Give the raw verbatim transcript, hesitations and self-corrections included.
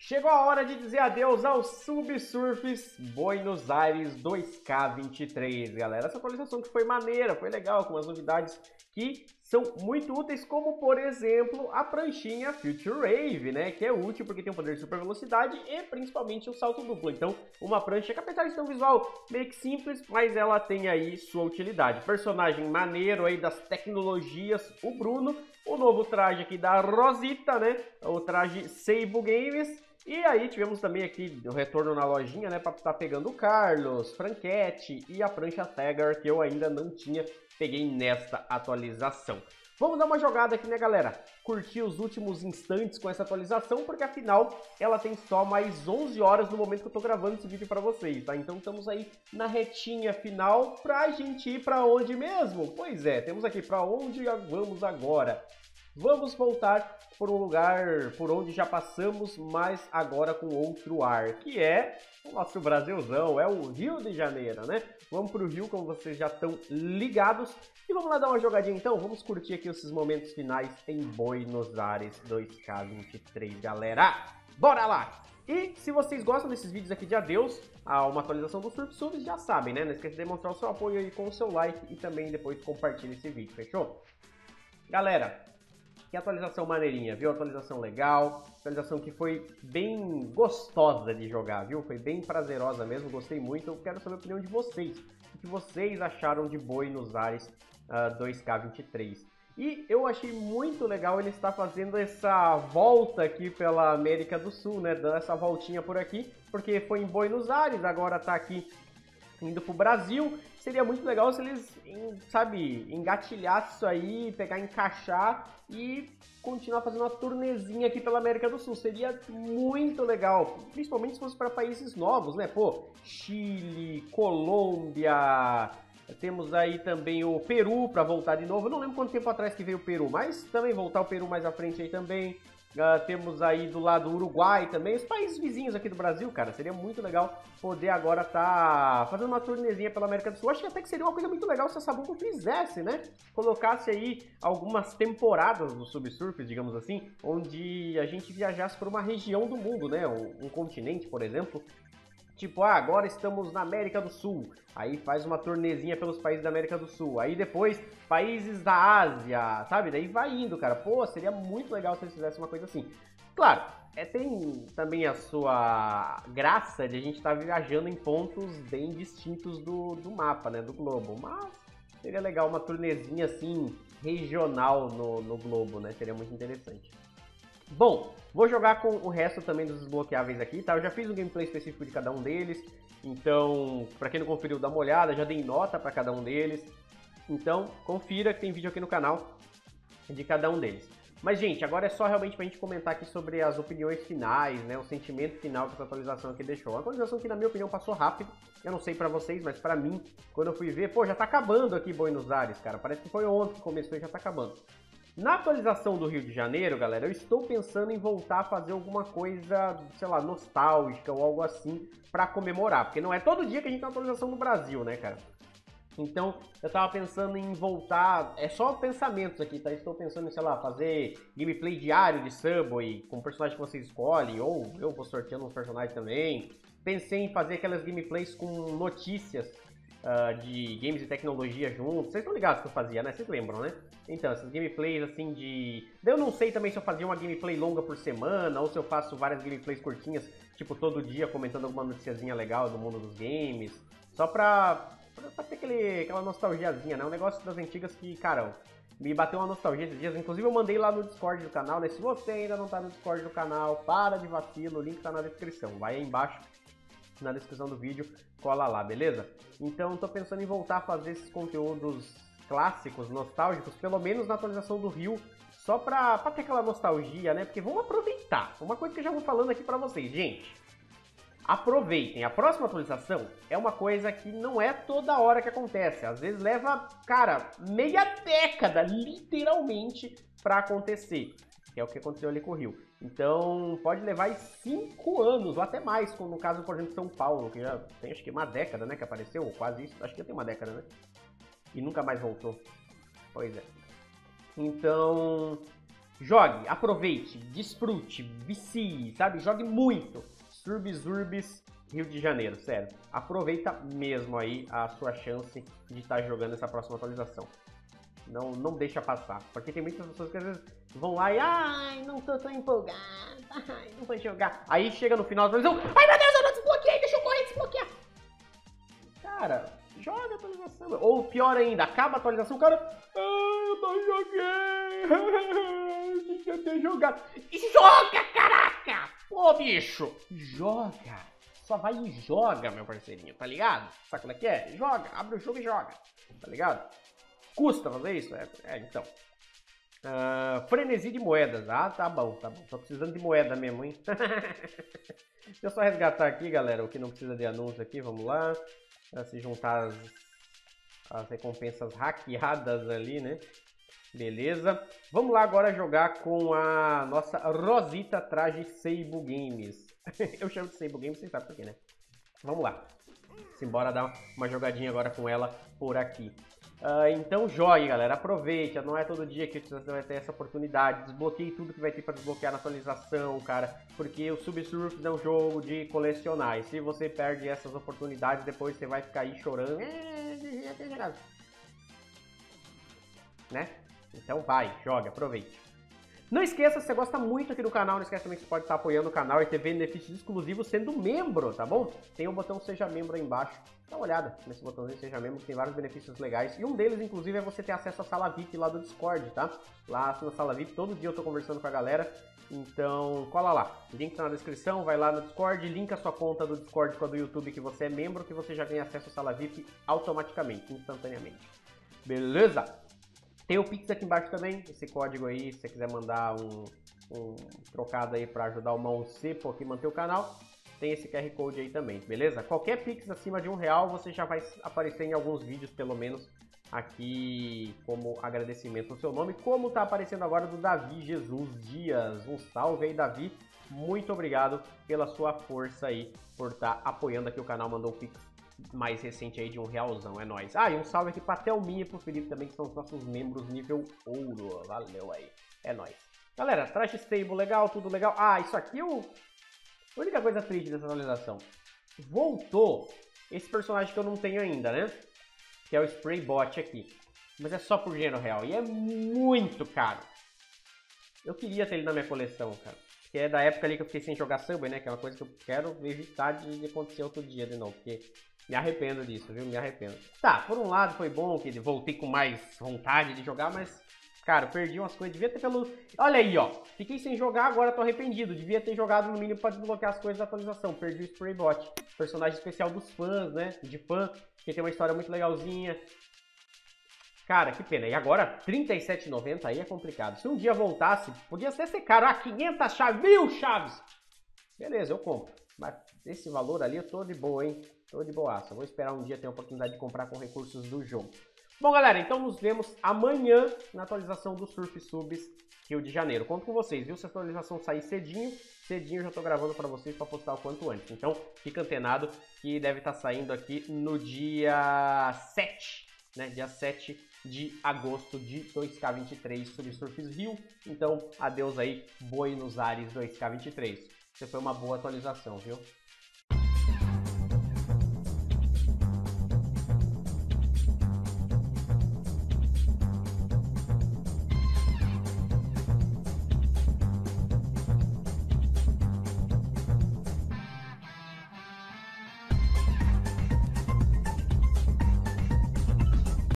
Chegou a hora de dizer adeus ao Subsurfs Buenos Aires dois K vinte e três, galera. Essa atualização que foi maneira, foi legal, com as novidades que são muito úteis, como, por exemplo, a pranchinha Future Wave, né? Que é útil porque tem um poder de super velocidade e, principalmente, o salto duplo. Então, uma prancha que, apesar de ter um visual meio que simples, mas ela tem aí sua utilidade. Personagem maneiro aí das tecnologias, o Bruno. O novo traje aqui da Rosita, né? O traje Seibo Games. E aí tivemos também aqui o retorno na lojinha, né, para estar tá pegando o Carlos, Franquete e a prancha Tagger, que eu ainda não tinha, peguei nesta atualização. Vamos dar uma jogada aqui, né, galera? Curtir os últimos instantes com essa atualização, porque afinal ela tem só mais onze horas no momento que eu tô gravando esse vídeo para vocês, tá? Então estamos aí na retinha final pra gente ir para onde mesmo? Pois é, temos aqui para onde vamos agora. Vamos voltar por um lugar por onde já passamos, mas agora com outro ar, que é o nosso Brasilzão, é o Rio de Janeiro, né? Vamos para o Rio, como vocês já estão ligados. E vamos lá dar uma jogadinha então, vamos curtir aqui esses momentos finais em Buenos Aires dois K vinte e três, galera! Bora lá! E se vocês gostam desses vídeos aqui de adeus a uma atualização do Subsurfs, já sabem, né? Não esqueça de demonstrar o seu apoio aí com o seu like e também depois compartilhe esse vídeo, fechou? Galera, que atualização maneirinha, viu? Atualização legal, atualização que foi bem gostosa de jogar, viu? Foi bem prazerosa mesmo, gostei muito. Eu quero saber a opinião de vocês. O que vocês acharam de Buenos Aires uh, dois K vinte e três? E eu achei muito legal ele estar fazendo essa volta aqui pela América do Sul, né? Dando essa voltinha por aqui, porque foi em Buenos Aires, agora tá aqui indo pro Brasil. Seria muito legal se eles, sabe, engatilhassem isso aí, pegar, encaixar e continuar fazendo uma turnezinha aqui pela América do Sul. Seria muito legal, principalmente se fosse para países novos, né? Pô, Chile, Colômbia, temos aí também o Peru para voltar de novo. Eu não lembro quanto tempo atrás que veio o Peru, mas também voltar o Peru mais à frente aí também. Uh, temos aí do lado do Uruguai também, os países vizinhos aqui do Brasil, cara. Seria muito legal poder agora tá fazendo uma turnezinha pela América do Sul. Acho que até que seria uma coisa muito legal se a Sabuco fizesse, né? Colocasse aí algumas temporadas do Subsurfs, digamos assim, onde a gente viajasse por uma região do mundo, né? Um, um continente, por exemplo. Tipo, ah, agora estamos na América do Sul. Aí faz uma turnezinha pelos países da América do Sul. Aí depois, países da Ásia, sabe? Daí vai indo, cara. Pô, seria muito legal se eles fizessem uma coisa assim. Claro, é, tem também a sua graça de a gente estar tá viajando em pontos bem distintos do, do mapa, né? Do globo. Mas seria legal uma turnezinha assim, regional no, no globo, né? Seria muito interessante. Bom, vou jogar com o resto também dos desbloqueáveis aqui, tá? Eu já fiz um gameplay específico de cada um deles, então, pra quem não conferiu, dá uma olhada, já dei nota pra cada um deles. Então, confira que tem vídeo aqui no canal de cada um deles. Mas, gente, agora é só realmente pra gente comentar aqui sobre as opiniões finais, né? O sentimento final que essa atualização aqui deixou. Uma atualização que, na minha opinião, passou rápido. Eu não sei pra vocês, mas pra mim, quando eu fui ver, pô, já tá acabando aqui Buenos Aires, cara. Parece que foi ontem que começou e já tá acabando. Na atualização do Rio de Janeiro, galera, eu estou pensando em voltar a fazer alguma coisa, sei lá, nostálgica ou algo assim pra comemorar. Porque não é todo dia que a gente tem uma atualização no Brasil, né, cara? Então, eu tava pensando em voltar... É só pensamentos aqui, tá? Estou pensando em, sei lá, fazer gameplay diário de Subway com o personagem que vocês escolhem. Ou eu vou sorteando uns personagens também. Pensei em fazer aquelas gameplays com notícias Uh, de games e tecnologia juntos. Vocês estão ligados que eu fazia, né? Vocês lembram, né? Então, essas gameplays assim de... Eu não sei também se eu fazia uma gameplay longa por semana ou se eu faço várias gameplays curtinhas, tipo todo dia comentando alguma noticiazinha legal do mundo dos games. Só pra, pra, pra ter aquele, aquela nostalgiazinha, né? Um negócio das antigas que, cara, me bateu uma nostalgia esses dias. Inclusive eu mandei lá no Discord do canal, né? Se você ainda não tá no Discord do canal, para de vacilo, o link tá na descrição. Vai aí embaixo na descrição do vídeo, cola lá, beleza? Então tô pensando em voltar a fazer esses conteúdos clássicos, nostálgicos, pelo menos na atualização do Rio, só pra, pra ter aquela nostalgia, né? Porque vamos aproveitar. Uma coisa que eu já vou falando aqui pra vocês, gente. Aproveitem, a próxima atualização é uma coisa que não é toda hora que acontece. Às vezes leva, cara, meia década, literalmente, pra acontecer. Que é o que aconteceu ali com o Rio. Então, pode levar cinco anos, ou até mais, como no caso, por exemplo, de São Paulo, que já tem acho que uma década, né, que apareceu, ou quase isso, acho que já tem uma década, né? E nunca mais voltou. Pois é. Então, Jogue, aproveite, desfrute, vicie, sabe? Jogue muito. Surbis Urbis Rio de Janeiro, sério. Aproveita mesmo aí a sua chance de estar jogando essa próxima atualização. Não, não deixa passar, porque tem muitas pessoas que às vezes vão lá e ai, não tô tão empolgado, ai, não vou jogar. Aí chega no final da atualização, ai meu Deus, eu não desbloqueei, deixa eu correr desbloquear. Cara, joga a atualização. Ou pior ainda, acaba a atualização, o cara, ai, eu não joguei, eu tinha ter jogado. E joga, caraca! Pô, bicho, joga. Só vai e joga, meu parceirinho, tá ligado? Sabe como é que é? Joga, abre o jogo e joga, tá ligado? Custa fazer isso? É, é então. Uh, frenesi de moedas. Ah, tá bom, tá bom. Tô precisando de moeda mesmo, hein? Deixa eu só resgatar aqui, galera, o que não precisa de anúncio aqui. Vamos lá. Pra se juntar as, as recompensas hackeadas ali, né? Beleza. Vamos lá agora jogar com a nossa Rosita Traje Seibo Games. Eu chamo de Seibo Games, vocês sabem por quê, né? Vamos lá. Simbora dar uma jogadinha agora com ela por aqui. Uh, então jogue, galera, aproveite, não é todo dia que você vai ter essa oportunidade, desbloqueie tudo que vai ter para desbloquear na atualização, cara, porque o Subsurf é um jogo de colecionar, e se você perde essas oportunidades, depois você vai ficar aí chorando, né? Então vai, joga, aproveite. Não esqueça, se você gosta muito aqui do canal, não esqueça também que você pode estar apoiando o canal e ter benefícios exclusivos sendo membro, tá bom? Tem o botão Seja Membro aí embaixo. Dá uma olhada nesse botãozinho Seja Membro, que tem vários benefícios legais. E um deles, inclusive, é você ter acesso à sala V I P lá do Discord, tá? Lá na sala V I P, todo dia eu tô conversando com a galera. Então, cola lá. O link tá na descrição, vai lá no Discord, linka a sua conta do Discord com a do YouTube que você é membro, que você já ganha acesso à sala V I P automaticamente, instantaneamente. Beleza? Tem o Pix aqui embaixo também, esse código aí, se você quiser mandar um, um trocado aí para ajudar o Mão Cepo aqui manter o canal, tem esse Q R Code aí também, beleza? Qualquer Pix acima de um real, você já vai aparecer em alguns vídeos, pelo menos, aqui como agradecimento no seu nome, como tá aparecendo agora do Davi Jesus Dias. Um salve aí, Davi. Muito obrigado pela sua força aí, por estar tá apoiando aqui o canal, mandou um Pix mais recente aí de um realzão, é nóis. Ah, e um salve aqui pra Thelminha e pro Felipe também, que são os nossos membros nível ouro. Valeu aí, é nóis. Galera, traje stable legal, tudo legal. Ah, isso aqui é o... a única coisa triste dessa atualização. Voltou esse personagem que eu não tenho ainda, né? Que é o Spray Bot aqui. Mas é só por dinheiro real e é muito caro. Eu queria ter ele na minha coleção, cara. Que é da época ali que eu fiquei sem jogar Subway, né? Que é uma coisa que eu quero evitar de acontecer outro dia de novo. Porque me arrependo disso, viu? Me arrependo. Tá, por um lado foi bom que voltei com mais vontade de jogar, mas... cara, eu perdi umas coisas. Devia ter pelo... olha aí, ó. Fiquei sem jogar, agora tô arrependido. Devia ter jogado no mínimo pra desbloquear as coisas da atualização. Perdi o Spray Bot. Personagem especial dos fãs, né? De fã. Que tem uma história muito legalzinha. Cara, que pena. E agora, trinta e sete reais e noventa centavos aí é complicado. Se um dia voltasse, podia até ser caro. Ah, quinhentas chaves, mil chaves. Beleza, eu compro. Mas esse valor ali eu tô de boa, hein? Tô de boaça. Vou esperar um dia ter a oportunidade de comprar com recursos do jogo. Bom, galera, então nos vemos amanhã na atualização do Surf Subs Rio de Janeiro. Conto com vocês, viu? Se a atualização sair cedinho, cedinho eu já tô gravando para vocês para postar o quanto antes. Então, fica antenado que deve estar saindo aqui no dia sete, né? Dia sete de agosto de dois K vinte e três sobre Surfs Rio. Então, adeus aí, Buenos Aires dois K vinte e três. Isso foi uma boa atualização, viu?